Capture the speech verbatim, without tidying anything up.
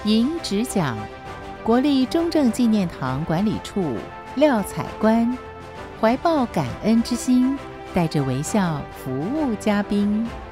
迎指讲，国立中正纪念堂管理处廖彩官怀抱感恩之心，带着微笑服务嘉宾。